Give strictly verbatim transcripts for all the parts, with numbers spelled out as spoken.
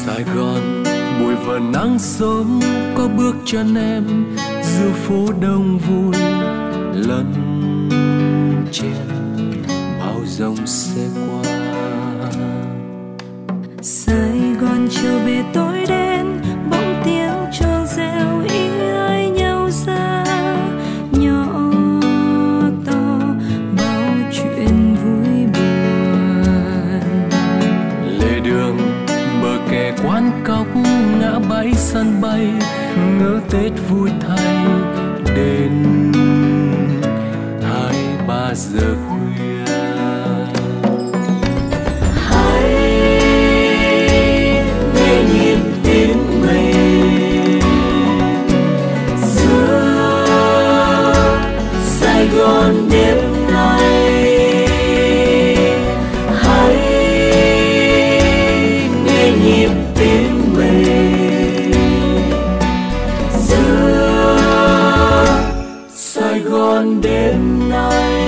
Sài Gòn buổi và nắng sớm có bước chân em giữa phố đông vui lẫn chen bao dòng xe qua. Sài Gòn chiều về tối đen bỗng tiếng chuông reo ý ơi nhau ra nhỏ to bao chuyện vui buồn. Lề đường bờ kè quán cóc ngã bãi sân bay ngỡ Tết vui thay đến hai ba giờ khuya. Hãy nghe nhịp tiếng mây giữa Sài Gòn đêm nay. Hãy nghe nhịp tiếng mây giữa Sài Gòn đêm nay.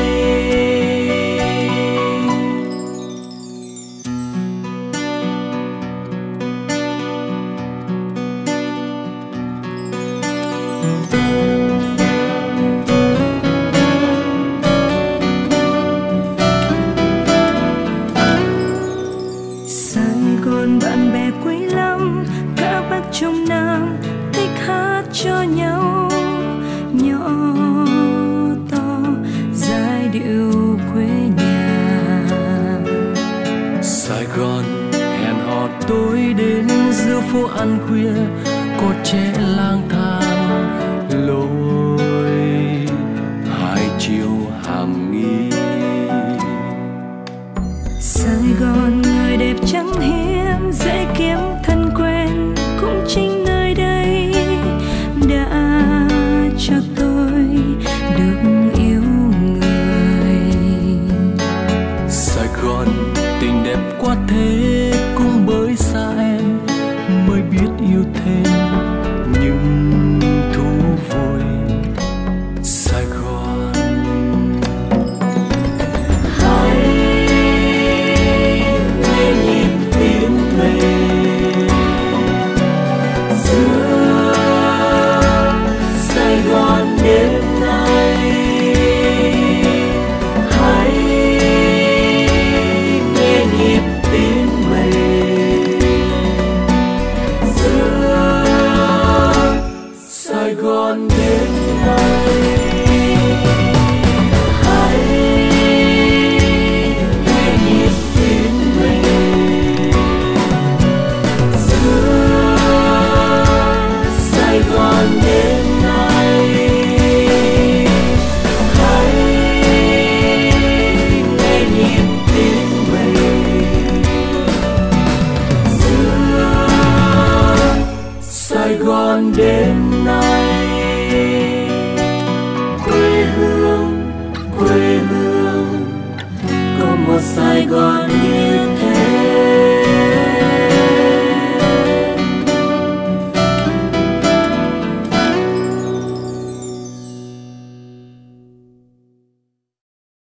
Sài Gòn bạn bè quý lắm, cả Bắc trong Nam thích hát cho nhau, nhỏ to giai điệu quê nhà. Sài Gòn hẹn hò tối đến giữa phố ăn khuya có trẻ lang thang lối hai chiều hàm nghi. Sài Gòn người đẹp chẳng hiếm, dễ kiếm thân quen cũng chính nơi đây đã cho tôi được yêu người. Sài Gòn tình đẹp quá thế cũng bởi xa em mới biết yêu thêm những thú vui. Sài Gòn Hãy nghe nhịp tiếng mây giữa Sài Gòn đêm nay. Hãy nghe nhịp tiếng mây giữa Sài Gòn đêm nay. Hãy nghe nhịp tiếng mây giữa Sài Gòn đêm nay. Hãy nghe nhịp tiếng mây giữa Sài Gòn đêm nay. Quê hương, quê hương, có một Sài Gòn yêu.